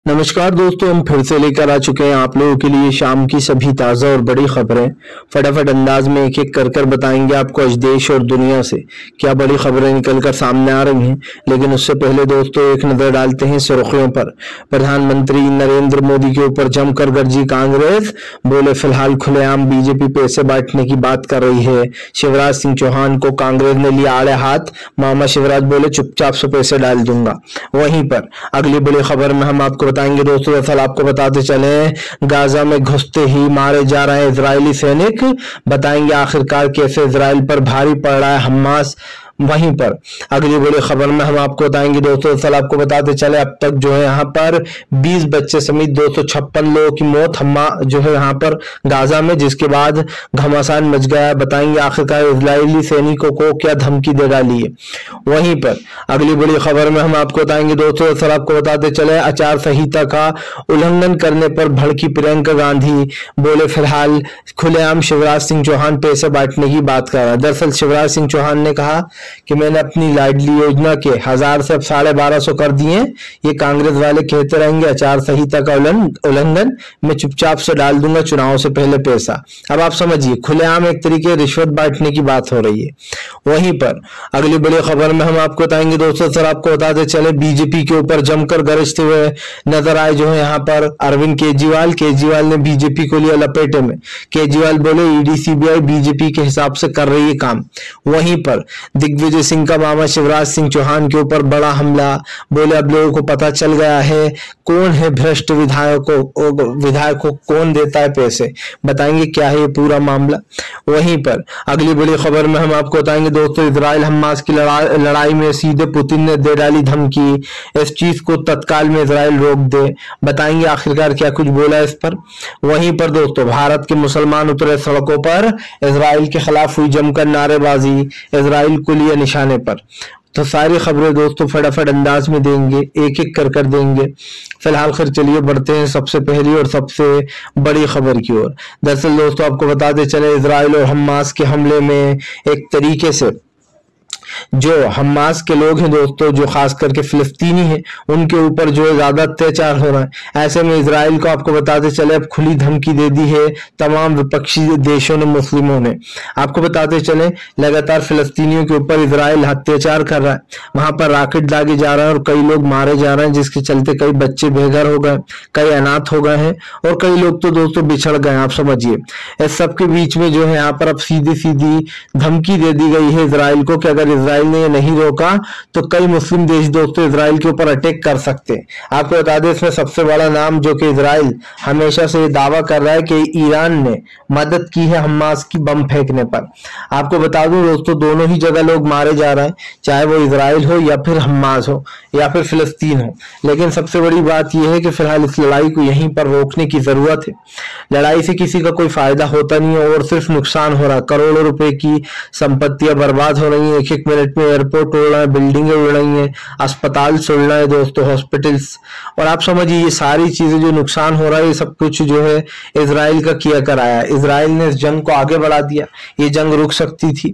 नमस्कार दोस्तों, हम फिर से लेकर आ चुके हैं आप लोगों के लिए शाम की सभी ताज़ा और बड़ी खबरें। फटाफट अंदाज में एक एक कर बताएंगे आपको आज देश और दुनिया से क्या बड़ी खबरें निकलकर सामने आ रही हैं। लेकिन उससे पहले दोस्तों एक नजर डालते हैं सुर्खियों पर। प्रधानमंत्री नरेंद्र मोदी के ऊपर जमकर गरजी कांग्रेस, बोले फिलहाल खुलेआम बीजेपी पैसे बांटने की बात कर रही है। शिवराज सिंह चौहान को कांग्रेस ने लिया आड़े हाथ, मामा शिवराज बोले चुपचाप से पैसे डाल दूंगा। वहीं पर अगली बड़ी खबर में हम आपको बताएंगे दोस्तों, दरअसल आपको बताते चले गाजा में घुसते ही मारे जा रहे हैं इजरायली सैनिक। बताएंगे आखिरकार कैसे इजराइल पर भारी पड़ रहा है हमास। वहीं पर अगली बड़ी खबर में हम आपको बताएंगे दोस्तों, दरअसल आपको बताते चले अब तक जो है यहाँ पर 20 बच्चे समेत 256 लोगों की मौत जो है यहाँ पर गाजा में, जिसके बाद घमासान मच गया। बताएंगे आखिरकार इजरायली सैनिकों को क्या धमकी दे डाली है। वहीं पर अगली बड़ी खबर में हम आपको बताएंगे दोस्तों, दरअसल आपको बताते चले आचार संहिता का उल्लंघन करने पर भड़की प्रियंका गांधी, बोले फिलहाल खुलेआम शिवराज सिंह चौहान पैसे बांटने की बात कर रहा है। दरअसल शिवराज सिंह चौहान ने कहा कि मैंने अपनी लाडली योजना के 1000 से अब 1250 कर दिए। ये कांग्रेस वाले कहते रहेंगे आचार संहिता का उल्लंघन, मैं चुपचाप से डाल दूंगा चुनाव से पहले पैसा। अब आप समझिए खुलेआम एक तरीके रिश्वत बांटने की बात हो रही है। वहीं पर अगली बड़ी खबर में हम आपको बताएंगे दोस्तों, सर आपको बताते चले बीजेपी के ऊपर जमकर गरजते हुए नजर आए जो है यहाँ पर अरविंद केजरीवाल ने बीजेपी को लिया लपेटे में। केजरीवाल बोले ईडी सीबीआई बीजेपी के हिसाब से कर रही है काम। वहीं पर दिग्विजय सिंह का मामा शिवराज सिंह चौहान के ऊपर बड़ा हमला, बोले अब लोगों को पता चल गया है कौन है भ्रष्ट विधायक को कौन देता है पैसे। बताएंगे क्या है ये पूरा मामला। वहीं पर अगली बड़ी खबर में हम आपको बताएंगे दोस्तों, इजराइल हमास की लड़ाई में सीधे पुतिन ने दे डाली धमकी, इस चीज को तत्काल में इजराइल रोक दे। बताएंगे आखिरकार क्या कुछ बोला इस पर। वहीं पर दोस्तों भारत के मुसलमान उतरे सड़कों पर, इजराइल के खिलाफ हुई जमकर नारेबाजी, इजराइल को लिए निशाने पर। तो सारी खबरें दोस्तों फटाफट अंदाज में देंगे, एक एक कर देंगे। फिलहाल खैर चलिए बढ़ते हैं सबसे पहली और सबसे बड़ी खबर की ओर। दरअसल दोस्तों आपको बताते चले इजराइल और हमास के हमले में एक तरीके से जो हमास के लोग हैं दोस्तों, जो खास करके फिलिस्तीनी हैं, उनके ऊपर जो है ज्यादा अत्याचार हो रहा है। ऐसे में इजराइल को आपको बताते चले अब खुली धमकी दे दी है तमाम विपक्षी देशों ने, मुस्लिमों ने। आपको बताते चले लगातार फिलिस्तीनियों के ऊपर इजराइल अत्याचार कर रहा है, वहां पर रॉकेट दागे जा रहा है और कई लोग मारे जा रहे हैं, जिसके चलते कई बच्चे बेघर हो गए, कई अनाथ हो गए हैं और कई लोग तो दोस्तों बिछड़ गए। आप समझिए इस सब के बीच में जो है यहाँ पर अब सीधी धमकी दे दी गई है इजराइल को कि अगर इजराइल ने नहीं रोका तो कई मुस्लिम देश दोस्तों इजराइल के ऊपर अटैक कर सकते हैं। आपको बता दें इसमें सबसे बड़ा नाम जो कि इजराइल हमेशा से दावा कर रहा है कि ईरान ने मदद की है हमास की बम फेंकने पर। आपको बता दूं दोस्तों दोनों ही जगह लोग मारे जा रहे हैं, चाहे वो इजराइल हो या फिर हमास हो या फिर फिलिस्तीन हो। लेकिन सबसे बड़ी बात यह है कि फिलहाल इस लड़ाई को यहीं पर रोकने की जरूरत है। लड़ाई से किसी का कोई फायदा होता नहीं है और सिर्फ नुकसान हो रहा है। करोड़ों रुपए की संपत्तियां बर्बाद हो रही है, एक मिनट में एयरपोर्ट उड़ रहा है, बिल्डिंगें उड़ रही हैं, अस्पताल सुड़ रहा है दोस्तों, हॉस्पिटल्स। और आप समझिए ये सारी चीजें जो नुकसान हो रहा है ये सब कुछ जो है इजराइल का किया कराया। इजराइल ने इस जंग को आगे बढ़ा दिया, ये जंग रुक सकती थी।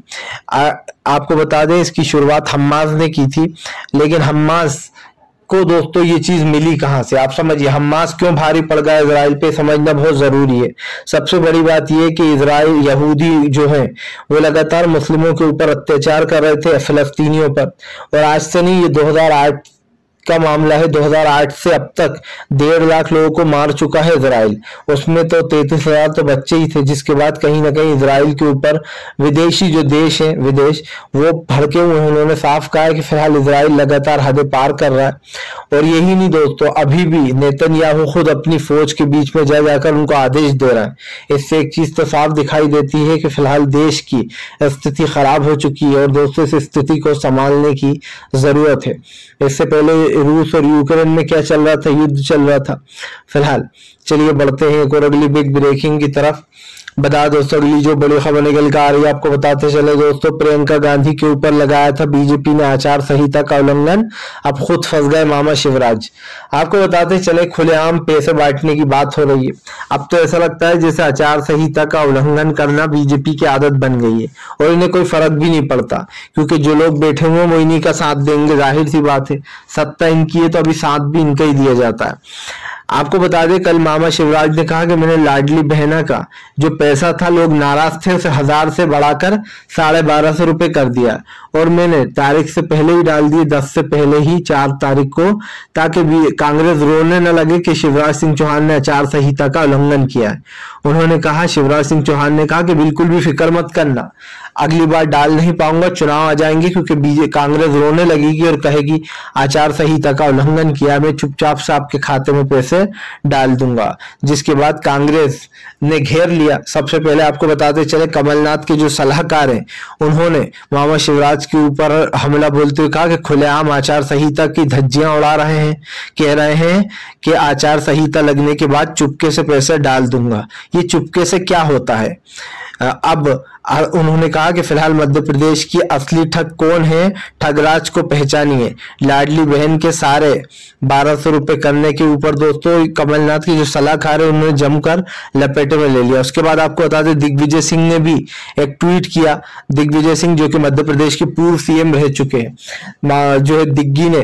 आपको बता दें इसकी शुरुआत हमास ने की थी, लेकिन हमास को दोस्तों ये चीज मिली कहां से। आप समझिए हमास क्यों भारी पड़ गया इजराइल पे, समझना बहुत जरूरी है। सबसे बड़ी बात यह कि इजराइल यहूदी जो है वो लगातार मुस्लिमों के ऊपर अत्याचार कर रहे थे, फिलिस्तीनियों पर। और आज से नहीं, ये 2008 का मामला है। 2008 से अब तक 1.5 लाख लोगों को मार चुका है इजराइल, उसमें तो 33,000 तो बच्चे ही थे। जिसके बाद कहीं ना कहीं इजराइल के ऊपर विदेशी जो देश है वो भड़के हुए हैं। उन्होंने साफ कहा है कि फिलहाल इजराइल लगातार हदें पार कर रहा है। और यही नहीं दोस्तों, अभी भी नेतन्याहू खुद अपनी फौज के बीच में जाकर उनको आदेश दे रहा है। इससे एक चीज तो साफ दिखाई देती है कि फिलहाल देश की स्थिति खराब हो चुकी है और दोस्तों इस स्थिति को संभालने की जरूरत है। इससे पहले रूस और यूक्रेन में क्या चल रहा था, युद्ध चल रहा था। फिलहाल चलिए बढ़ते हैं एक और अगली बिग ब्रेकिंग की तरफ। बता दोस्तों अगली जो बड़ी खबर निकल कर आ रही है, आपको बताते चले दोस्तों, प्रियंका गांधी के ऊपर लगाया था बीजेपी ने आचार संहिता का उल्लंघन, अब खुद फंस गए मामा शिवराज। आपको बताते चले खुलेआम पैसे बांटने की बात हो रही है। अब तो ऐसा लगता है जैसे आचार संहिता का उल्लंघन करना बीजेपी की आदत बन गई है और इन्हें कोई फर्क भी नहीं पड़ता, क्योंकि जो लोग बैठे हुए हैं वो इन्हीं का साथ देंगे। जाहिर सी बात है, सत्ता इनकी है तो अभी साथ भी इनका ही दिया जाता है। आपको बता दें कल मामा शिवराज ने कहा कि मैंने लाडली बहना का जो पैसा था, लोग नाराज थे, उसे 1000 से बढ़ाकर 1250 रुपए कर दिया और मैंने तारीख से पहले ही डाल दिए, 10 से पहले ही 4 तारीख को, ताकि कांग्रेस रोने न लगे कि शिवराज सिंह चौहान ने आचार संहिता का उल्लंघन किया है। उन्होंने कहा, शिवराज सिंह चौहान ने कहा कि बिल्कुल भी फिक्र मत करना, अगली बार डाल नहीं पाऊंगा, चुनाव आ जाएंगे क्योंकि कांग्रेस रोने लगेगी और कहेगी आचार संहिता का उल्लंघन किया, मैं चुपचाप से आपके खाते में पैसे डाल दूंगा। जिसके बाद कांग्रेस ने घेर लिया। सबसे पहले आपको बताते चले कमलनाथ के जो सलाहकार हैं, उन्होंने मामा शिवराज के ऊपर हमला बोलते हुए कहा कि खुलेआम आचार संहिता की धज्जियां उड़ा रहे हैं, कह रहे हैं कि आचार संहिता लगने के बाद चुपके से पैसे डाल दूंगा। ये चुपके से क्या होता है? अब उन्होंने कहा कि फिलहाल मध्य प्रदेश की असली ठग कौन है, ठगराज को पहचानिए। लाडली बहन के सारे 1200 रुपए करने के ऊपर दोस्तों कमलनाथ की जो सलाहकार है उन्होंने जमकर लपेटे में ले लिया। उसके बाद आपको बता दें दिग्विजय सिंह ने भी एक ट्वीट किया। दिग्विजय सिंह जो कि मध्य प्रदेश के पूर्व सीएम रह चुके हैं, जो है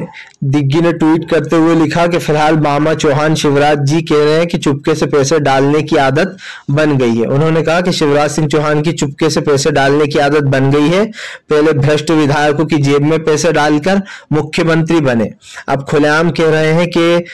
दिग्गी ने ट्वीट करते हुए लिखा कि फिलहाल मामा चौहान शिवराज जी कह रहे हैं कि चुपके से पैसे डालने की आदत बन गई है। उन्होंने कहा कि शिवराज सिंह चौहान की चुपके से पैसे डालने की आदत बन गई है। पहले भ्रष्ट विधायकों की जेब में पैसे डालकर मुख्यमंत्री बने, अब खुलेआम कह रहे हैं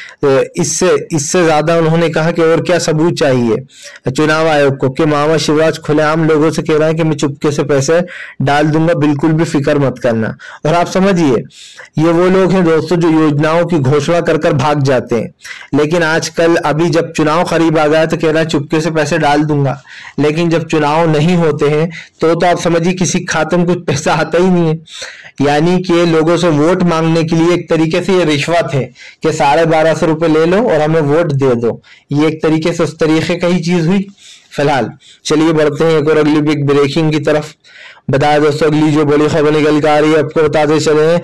कि इससे ज्यादा उन्होंने कहा कि और क्या सबूत चाहिए चुनाव आयोग को कि मामा शिवराज खुलेआम लोगों से कह रहे हैं कि मैं चुपके से पैसे डाल दूंगा, बिल्कुल भी फिक्र मत करना। और आप समझिए ये वो लोग हैं दोस्तों जो योजनाओं की घोषणा कर भाग जाते हैं, लेकिन आजकल अभी जब चुनाव करीब आ गया तो कह रहा है चुपके से पैसे डाल दूंगा, लेकिन जब चुनाव नहीं होते हैं तो आप समझिए किसी खाते में कुछ पैसा आता ही नहीं है। यानी कि लोगों से वोट मांगने के लिए एक तरीके से ये रिश्वत है कि 1250 रुपए ले लो और हमें वोट दे दो। ये एक तरीके से उस तरीके का ही चीज हुई। फिलहाल चलिए बढ़ते हैं एक और अगली बिग ब्रेकिंग की तरफ। बताया दोस्तों अगली जो बड़ी खबर निकल कर आ रही है, आपको बताते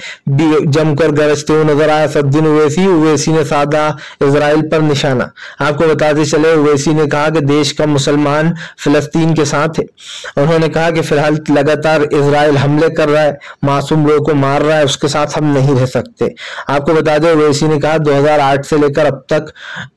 चले जमकर गरजते हुए नजर आया सद्दीन ओवैसी ने साधा इजराइल पर निशाना। आपको बताते चले ओवैसी ने कहा कि देश का मुसलमान फिलिस्तीन के साथ है। उन्होंने कहा कि फिलहाल लगातार इजराइल हमले कर रहा है, मासूम लोगों को मार रहा है, उसके साथ हम नहीं रह सकते। आपको बता दें ओवैसी ने कहा 2008 से लेकर अब तक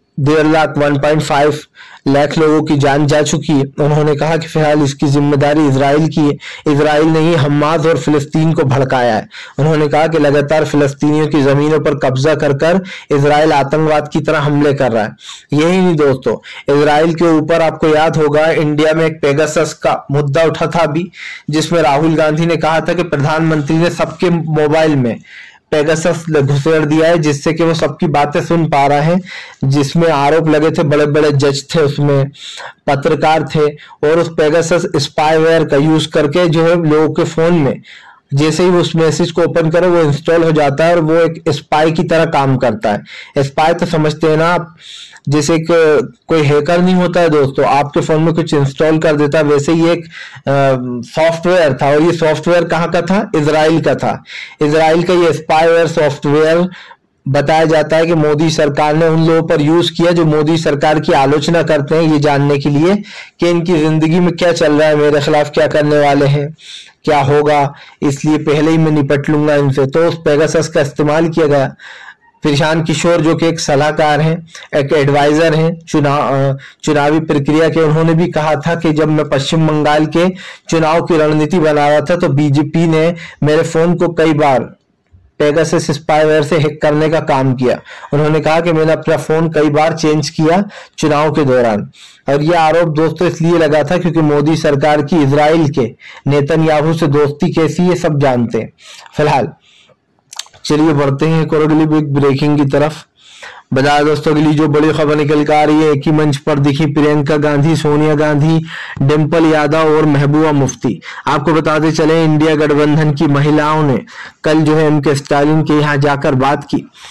1.5 लाख लोगों की जान जा चुकी है। उन्होंने कहा कि फिलहाल इसकी जिम्मेदारी इजराइल की है, इजराइल ने ही हमास और फिलिस्तीन को भड़काया है। उन्होंने कहा कि लगातार फिलिस्तीनियों की जमीनों पर कब्जा कर इजराइल आतंकवाद की तरह हमले कर रहा है। यही नहीं दोस्तों, इजराइल के ऊपर आपको याद होगा इंडिया में एक पेगासस का मुद्दा उठा था अभी, जिसमें राहुल गांधी ने कहा था कि प्रधानमंत्री ने सबके मोबाइल में पेगासस घुसेड़ दिया है जिससे कि वो सबकी बातें सुन पा रहा है, जिसमें आरोप लगे थे, बड़े बड़े जज थे, उसमें पत्रकार थे, और उस पेगासस स्पाईवेयर का यूज करके जो है लोगों के फोन में जैसे ही वो उस मैसेज को ओपन करो वो इंस्टॉल हो जाता है और वो एक स्पाई की तरह काम करता है। स्पाई तो समझते हैं ना आप, जैसे कोई हैकर नहीं होता है दोस्तों, आपके फोन में कुछ इंस्टॉल कर देता है, वैसे ही एक सॉफ्टवेयर था। और ये सॉफ्टवेयर कहाँ का था? इजराइल का था। इजराइल का ये स्पाईवेयर सॉफ्टवेयर बताया जाता है कि मोदी सरकार ने उन लोगों पर यूज किया जो मोदी सरकार की आलोचना करते हैं, ये जानने के लिए कि इनकी जिंदगी में क्या चल रहा है, मेरे खिलाफ क्या करने वाले हैं, क्या होगा, इसलिए पहले ही मैं निपट लूंगा इनसे। तो उस पेगासस का इस्तेमाल किया गया। प्रशांत किशोर जो कि एक सलाहकार हैं, एक एडवाइजर हैं चुनावी प्रक्रिया के, उन्होंने भी कहा था कि जब मैं पश्चिम बंगाल के चुनाव की रणनीति बना रहा था तो बीजेपी ने मेरे फोन को कई बार पेगासस स्पाईवेयर से हैक करने का काम किया। उन्होंने कहा कि मैंने अपना फोन कई बार चेंज किया चुनाव के दौरान। और यह आरोप दोस्तों इसलिए लगा था क्योंकि मोदी सरकार की इजराइल के नेतन्याहू से दोस्ती कैसी है सब जानते हैं। फिलहाल चलिए बढ़ते हैं एक और अगली बिग ब्रेकिंग की तरफ। बता दोस्तों अगली जो बड़ी खबर निकल कर आ रही है, एक ही मंच पर दिखी प्रियंका गांधी, सोनिया गांधी, डिंपल यादव और महबूबा मुफ्ती। आपको बताते चले इंडिया गठबंधन की महिलाओं ने कल जो है एमके स्टालिन के यहाँ जाकर बात की।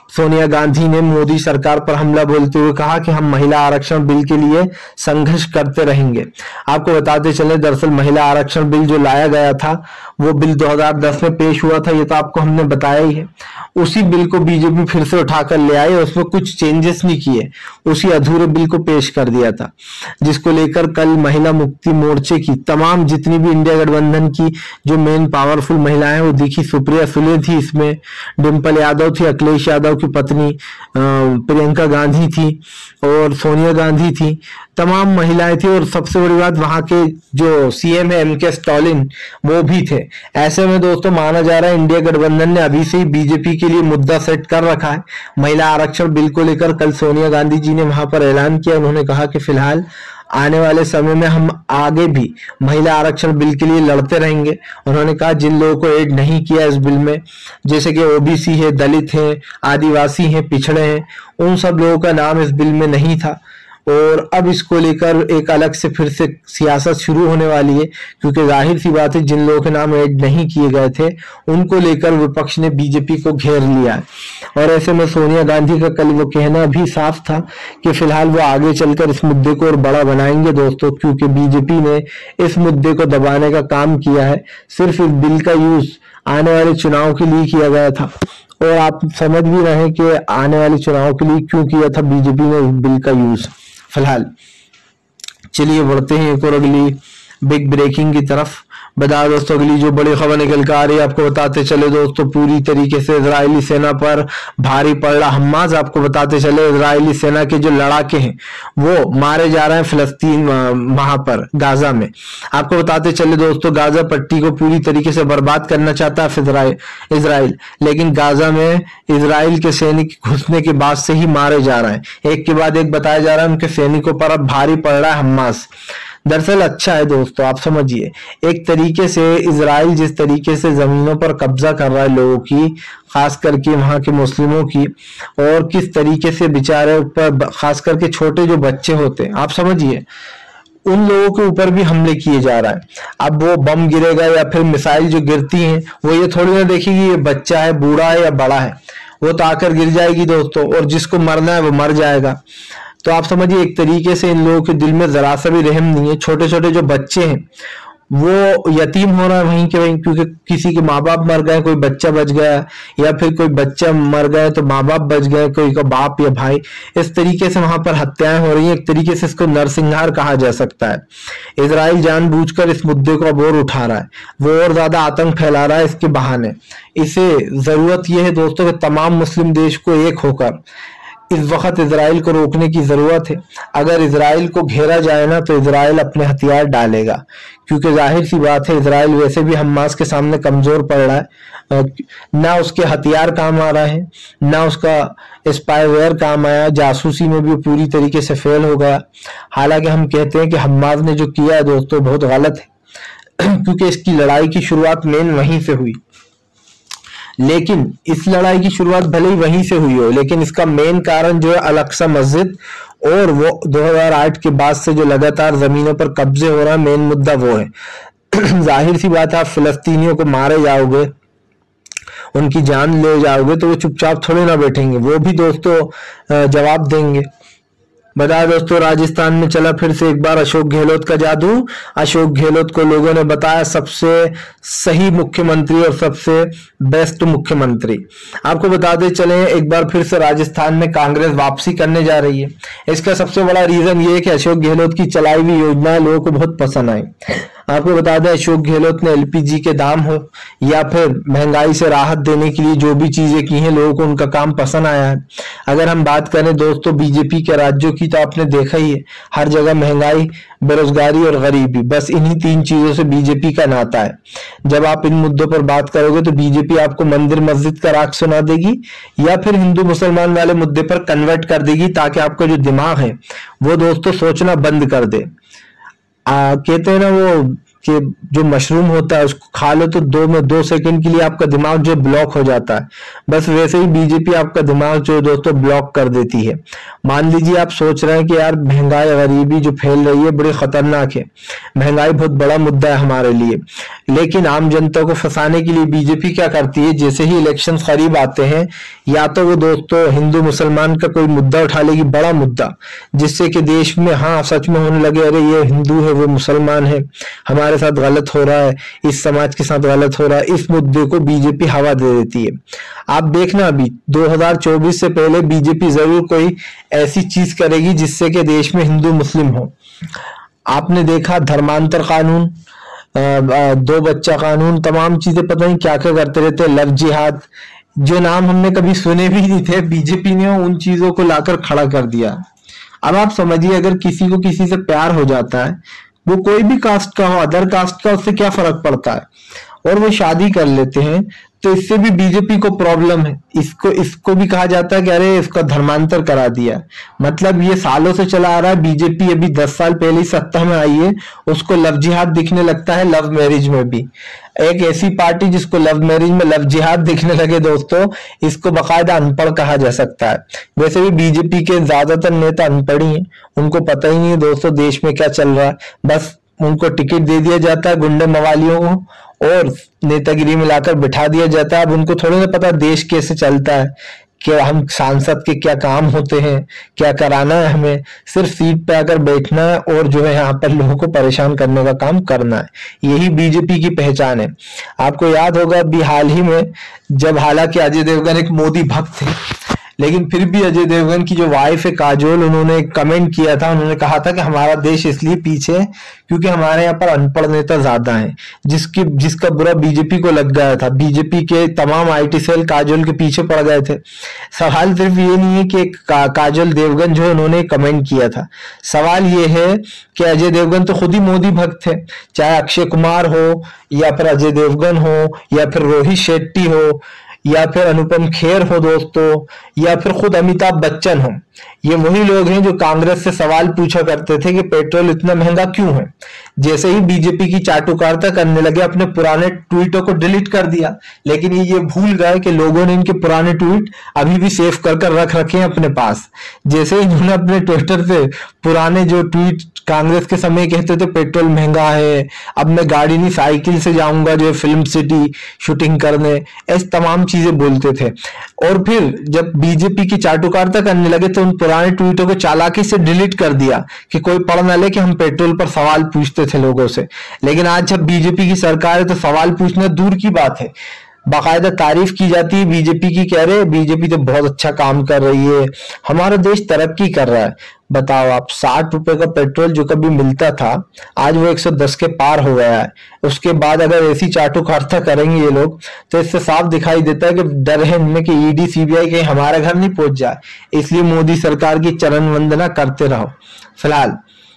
सोनिया गांधी ने मोदी सरकार पर हमला बोलते हुए कहा कि हम महिला आरक्षण बिल के लिए संघर्ष करते रहेंगे। आपको बताते चले, दरअसल महिला आरक्षण बिल जो लाया गया था वो बिल 2010 में पेश हुआ था, ये तो आपको हमने बताया ही है। उसी बिल को बीजेपी फिर से उठाकर ले आई, उसमें कुछ चेंजेस नहीं किए, उसी अधूरे बिल को पेश कर दिया था, जिसको लेकर कल महिला मुक्ति मोर्चे की तमाम जितनी भी इंडिया गठबंधन की जो मेन पावरफुल महिलाएं वो दिखी। सुप्रिया सुले थी इसमें, डिम्पल यादव थी, अखिलेश यादव की पत्नी प्रियंका गांधी थी और सोनिया गांधी थी, तमाम महिलाएं थी। और सबसे बड़ी बात, वहां के जो सीएम है एमके स्टालिन वो भी थे। ऐसे में दोस्तों माना जा रहा है इंडिया गठबंधन ने अभी से ही बीजेपी के लिए मुद्दा सेट कर रखा है महिला आरक्षण बिल को लेकर। कल सोनिया गांधी जी ने वहां पर ऐलान किया, उन्होंने कहा कि फिलहाल आने वाले समय में हम आगे भी महिला आरक्षण बिल के लिए लड़ते रहेंगे। उन्होंने कहा जिन लोगों को ऐड नहीं किया इस बिल में, जैसे कि ओबीसी है, दलित हैं, आदिवासी हैं, पिछड़े हैं, उन सब लोगों का नाम इस बिल में नहीं था। और अब इसको लेकर एक अलग से फिर से सियासत शुरू होने वाली है, क्योंकि जाहिर सी बात है जिन लोगों के नाम ऐड नहीं किए गए थे उनको लेकर विपक्ष ने बीजेपी को घेर लिया है। और ऐसे में सोनिया गांधी का कल वो कहना भी साफ था कि फिलहाल वो आगे चलकर इस मुद्दे को और बड़ा बनाएंगे दोस्तों, क्योंकि बीजेपी ने इस मुद्दे को दबाने का काम किया है। सिर्फ इस बिल का यूज आने वाले चुनाव के लिए किया गया था, और आप समझ भी रहे हैं कि आने वाले चुनाव के लिए क्यों किया था बीजेपी ने इस बिल का यूज। फिलहाल चलिए बढ़ते हैं एक और अगली बिग ब्रेकिंग की तरफ। बता दोस्तों अगली जो बड़ी खबर निकल कर आ रही है, आपको बताते चले दोस्तों, पूरी तरीके से इजरायली सेना पर भारी पड़ रहा हम्मास। आपको बताते चले इजरायली सेना के जो लड़ाके हैं वो मारे जा रहे हैं फिलिस्तीन वहां पर गाजा में। आपको बताते चले दोस्तों, गाजा पट्टी को पूरी तरीके से बर्बाद करना चाहता है इजराइल, लेकिन गाजा में इजराइल के सैनिक घुसने के बाद से ही मारे जा रहे हैं। एक के बाद एक बताया जा रहा है उनके सैनिकों पर अब भारी पड़ रहा है हम्मास। दरअसल अच्छा है दोस्तों, आप समझिए, एक तरीके से इजराइल जिस तरीके से जमीनों पर कब्जा कर रहा है लोगों की, खास करके वहां के मुस्लिमों की, और किस तरीके से बेचारे ऊपर खास करके छोटे जो बच्चे होते हैं, आप समझिए उन लोगों के ऊपर भी हमले किए जा रहा है। अब वो बम गिरेगा या फिर मिसाइल जो गिरती हैं वो ये थोड़ी ना देखेगी ये बच्चा है, बूढ़ा है या बड़ा है, वो तो आकर गिर जाएगी दोस्तों, और जिसको मरना है वो मर जाएगा। तो आप समझिए एक तरीके से इन लोगों के दिल में जरा सा भी रहम नहीं है। छोटे छोटे जो बच्चे हैं वो यतीम हो रहा है वहीं के वहीं, क्योंकि किसी के माँ बाप मर गए, कोई बच्चा बच गया, या फिर कोई बच्चा मर गए तो माँ बाप बच गए, कोई का बाप या भाई, इस तरीके से वहां पर हत्याएं हो रही हैं। एक तरीके से इसको नरसंहार कहा जा सकता है। इजराइल जानबूझकर इस मुद्दे को अब और उठा रहा है, वो और ज्यादा आतंक फैला रहा है इसके बहाने। इसे जरूरत यह है दोस्तों कि तमाम मुस्लिम देश को एक होकर इस वक्त इजराइल को रोकने की जरूरत है। अगर इजराइल को घेरा जाए ना तो इजराइल अपने हथियार डालेगा, क्योंकि जाहिर सी बात है इजराइल वैसे भी हम्मास के सामने कमजोर पड़ रहा है। ना उसके हथियार काम आ रहा है, ना उसका स्पाईवेयर काम आया, जासूसी में भी पूरी तरीके से फेल हो गया। हालांकि हम कहते हैं कि हम्मास ने जो किया है दोस्तों बहुत गलत है क्योंकि इसकी लड़ाई की शुरुआत मेन वहीं से हुई। लेकिन इस लड़ाई की शुरुआत भले ही वहीं से हुई हो, लेकिन इसका मेन कारण जो है अल-अक्सा मस्जिद और वो 2008 के बाद से जो लगातार जमीनों पर कब्जे हो रहा है, मेन मुद्दा वो है। जाहिर सी बात है आप फिलिस्तीनियों को मारे जाओगे, उनकी जान ले जाओगे तो वो चुपचाप थोड़े ना बैठेंगे, वो भी दोस्तों जवाब देंगे। बता दोस्तों राजस्थान में चला फिर से एक बार अशोक गहलोत का जादू। अशोक गहलोत को लोगों ने बताया सबसे सही मुख्यमंत्री और सबसे बेस्ट मुख्यमंत्री। आपको बताते चले एक बार फिर से राजस्थान में कांग्रेस वापसी करने जा रही है। इसका सबसे बड़ा रीजन ये है कि अशोक गहलोत की चलाई हुई योजनाएं लोगों को बहुत पसंद आई। आपको बता दें अशोक गहलोत ने एलपीजी के दाम हो या फिर महंगाई से राहत देने के लिए जो भी चीजें की हैं लोगों को उनका काम पसंद आया है। अगर हम बात करें दोस्तों बीजेपी के राज्यों की तो आपने देखा ही है, हर जगह महंगाई, बेरोजगारी और गरीबी, बस इन्हीं तीन चीजों से बीजेपी का नाता है। जब आप इन मुद्दों पर बात करोगे तो बीजेपी आपको मंदिर मस्जिद का राग सुना देगी या फिर हिंदू मुसलमान वाले मुद्दे पर कन्वर्ट कर देगी, ताकि आपका जो दिमाग है वो दोस्तों सोचना बंद कर दे। कहते हैं ना वो कि जो मशरूम होता है उसको खा लो तो 2 सेकंड के लिए आपका दिमाग जो ब्लॉक हो जाता है, बस वैसे ही बीजेपी आपका दिमाग जो दोस्तों ब्लॉक कर देती है। मान लीजिए आप सोच रहे हैं कि यार महंगाई गरीबी जो फैल रही है बड़ी खतरनाक है, महंगाई बहुत बड़ा मुद्दा है हमारे लिए, लेकिन आम जनता को फंसाने के लिए बीजेपी क्या करती है, जैसे ही इलेक्शन करीब आते हैं या तो वो दोस्तों हिंदू मुसलमान का कोई मुद्दा उठा लेगी, बड़ा मुद्दा, जिससे कि देश में हाँ सच में होने लगे अरे ये हिंदू है वो मुसलमान है, हमारे साथ गलत हो रहा है, इस समाज के साथ गलत हो रहा है, इस मुद्दे को बीजेपी हवा दे देती है। आप देखना अभी 2024 से पहले बीजेपी जरूर कोई ऐसी चीज करेगी जिससे कि देश में हिंदू मुस्लिम हो। आपने देखा धर्मांतर कानून, 2 बच्चा कानून, तमाम चीजें पता नहीं क्या क्या करते रहते, लव जिहाद, जो नाम हमने कभी सुने भी नहीं थे, बीजेपी ने उन चीजों को लाकर खड़ा कर दिया। अब आप समझिए अगर किसी को किसी से प्यार हो जाता है, वो कोई भी कास्ट का हो, अदर कास्ट का, उससे क्या फर्क पड़ता है, और वो शादी कर लेते हैं, तो इससे भी बीजेपी को प्रॉब्लम है। इसको भी कहा जाता है कि अरे इसका धर्मांतर करा दिया। मतलब ये सालों से चला आ रहा है, बीजेपी अभी 10 साल पहले सत्ता में आई है, उसको लव जिहाद दिखने लगता है, लव मैरिज में भी। एक ऐसी पार्टी जिसको लव मैरिज में लव जिहाद दिखने लगे दोस्तों, इसको बकायदा अनपढ़ कहा जा सकता है। वैसे भी बीजेपी के ज्यादातर नेता अनपढ़ ही हैं, उनको पता ही नहीं है दोस्तों देश में क्या चल रहा है, बस उनको टिकट दे दिया जाता है गुंडे मवालियों को और नेतागिरी में लाकर बिठा दिया जाता है। अब उनको थोड़ी ना पता देश कैसे चलता है, कि हम सांसद के क्या काम होते हैं, क्या कराना है, हमें सिर्फ सीट पे आकर बैठना है और जो है यहाँ पर लोगों को परेशान करने का काम करना है। यही बीजेपी की पहचान है। आपको याद होगा अभी हाल ही में, जब हालांकि अजय देवगन एक मोदी भक्त थे, लेकिन फिर भी अजय देवगन की जो वाइफ है काजोल, उन्होंने एक कमेंट किया था, उन्होंने कहा था कि हमारा देश इसलिए पीछे है क्योंकि हमारे यहाँ पर अनपढ़ नेता ज्यादा हैं, जिसका बुरा बीजेपी को लग गया था। बीजेपी के तमाम आईटी सेल काजोल के पीछे पड़ गए थे। सवाल सिर्फ ये नहीं है कि काजोल देवगन जो उन्होंने कमेंट किया था, सवाल ये है कि अजय देवगन तो खुद ही मोदी भक्त थे, चाहे अक्षय कुमार हो या फिर अजय देवगन हो या फिर रोहित शेट्टी हो या फिर अनुपम खेर हो दोस्तों, या फिर खुद अमिताभ बच्चन हो। ये वही लोग हैं जो कांग्रेस से सवाल पूछा करते थे कि पेट्रोल इतना महंगा क्यों है। जैसे ही बीजेपी की चाटुकारिता करने लगे, अपने पुराने ट्वीटों को डिलीट कर दिया, लेकिन ये भूल गए कि लोगों ने इनके पुराने ट्वीट अभी भी सेव कर रख रखे हैं अपने पास। जैसे ही इन्होंने अपने ट्विटर पे पुराने जो ट्वीट कांग्रेस के समय कहते थे पेट्रोल महंगा है, अब मैं गाड़ी नहीं साइकिल से जाऊंगा जो फिल्म सिटी शूटिंग करने, ऐसे तमाम चीजें बोलते थे। और फिर जब बीजेपी की चाटुकारिता करने लगे तो उन पुराने ट्वीटों को चालाकी से डिलीट कर दिया कि कोई पढ़ ना ले कि हम पेट्रोल पर सवाल पूछते थे लोगों से। लेकिन आज जब बीजेपी की सरकार है तो सवाल पूछना दूर की बात है, बाकायदा तारीफ की जाती है बीजेपी की, कह रहे बीजेपी तो बहुत अच्छा काम कर रही है, हमारा देश तरक्की कर रहा है। बताओ आप, 60 रुपए का पेट्रोल जो कभी मिलता था आज वो 110 के पार हो गया है। उसके बाद अगर ऐसी चाटुकारिता करेंगे ये लोग तो इससे साफ दिखाई देता है कि डर है इनमें कि ईडी सीबीआई कहीं हमारे घर नहीं पहुंच जाए, इसलिए मोदी सरकार की चरण वंदना करते रहो। फिलहाल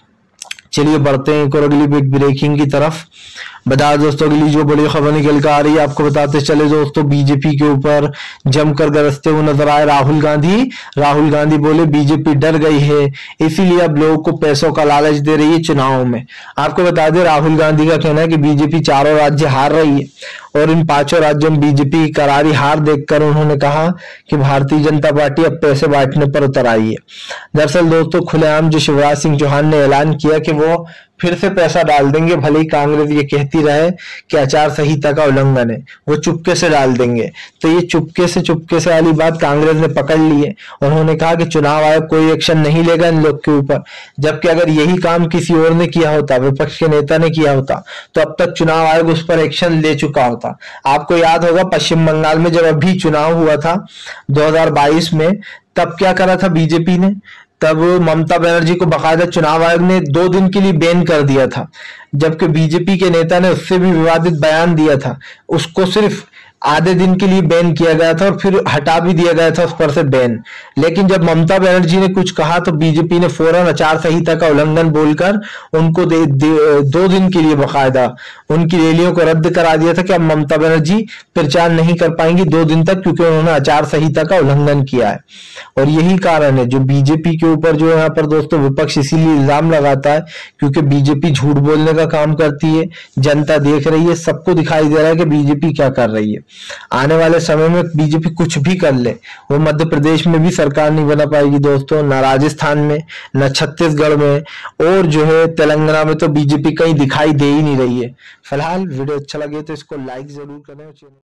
चलिए बढ़ते हैं एक और अगली बिग ब्रेकिंग की तरफ। बता दोस्तों अगली जो बड़ी खबर निकल कर आ रही है आपको बताते चले दोस्तों, बीजेपी के ऊपर जमकर गरजते हुए नजर आए राहुल गांधी। राहुल गांधी बोले बीजेपी डर गई है, इसीलिए अब लोगों को पैसों का लालच दे रही है चुनावों में। आपको बता दें राहुल गांधी का कहना है कि बीजेपी 4 राज्य हार रही है और इन 5 राज्यों में बीजेपी की करारी हार देखकर उन्होंने कहा कि भारतीय जनता पार्टी अब पैसे बांटने पर उतर आई है। दरअसल दोस्तों खुलेआम जो शिवराज सिंह चौहान ने ऐलान किया कि वो फिर से पैसा डाल देंगे, भले ही कांग्रेस ये कहती रहे कि आचार संहिता का उल्लंघन है, वो चुपके से डाल देंगे। तो ये चुपके से वाली बात कांग्रेस ने पकड़ ली है। उन्होंने कहा कि चुनाव आयोग कोई एक्शन नहीं लेगा इन लोग के ऊपर, जबकि अगर यही काम किसी और ने किया होता, विपक्ष के नेता ने किया होता, तो अब तक चुनाव आयोग उस पर एक्शन ले चुका होता। आपको याद होगा पश्चिम बंगाल में जब अभी चुनाव हुआ था 2022 में, तब क्या करा था बीजेपी ने, तब ममता बनर्जी को बकायदा चुनाव आयोग ने 2 दिन के लिए बैन कर दिया था, जबकि बीजेपी के नेता ने उससे भी विवादित बयान दिया था। उसको सिर्फ आधे दिन के लिए बैन किया गया था और फिर हटा भी दिया गया था उस पर से बैन। लेकिन जब ममता बनर्जी ने कुछ कहा तो बीजेपी ने फौरन आचार संहिता का उल्लंघन बोलकर उनको 2 दिन के लिए बकायदा उनकी रैलियों को रद्द करा दिया था कि अब ममता बनर्जी प्रचार नहीं कर पाएंगी 2 दिन तक, क्योंकि उन्होंने आचार संहिता का उल्लंघन किया है। और यही कारण है जो बीजेपी के ऊपर जो यहाँ पर दोस्तों विपक्ष इसीलिए इल्जाम लगाता है क्योंकि बीजेपी झूठ बोलने का काम करती है। जनता देख रही है, सबको दिखाई दे रहा है कि बीजेपी क्या कर रही है। आने वाले समय में बीजेपी कुछ भी कर ले, वो मध्य प्रदेश में भी सरकार नहीं बना पाएगी दोस्तों, ना राजस्थान में, ना छत्तीसगढ़ में, और जो है तेलंगाना में तो बीजेपी कहीं दिखाई दे ही नहीं रही है। फिलहाल वीडियो अच्छा लगे तो इसको लाइक जरूर करें।